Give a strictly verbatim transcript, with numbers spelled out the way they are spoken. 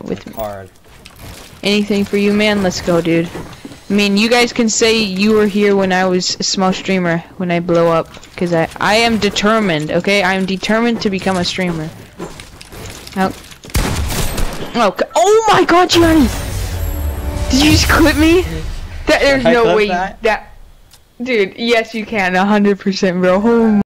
with me. Hard. Anything for you, man. Let's go, dude. I mean, you guys can say you were here when I was a small streamer, when I blow up, because I I am determined. Okay, I am determined to become a streamer. Oh, oh, oh my God, Johnny! Did you just clip me? That there's no way that? that, dude. Yes, you can, a hundred percent, bro. Oh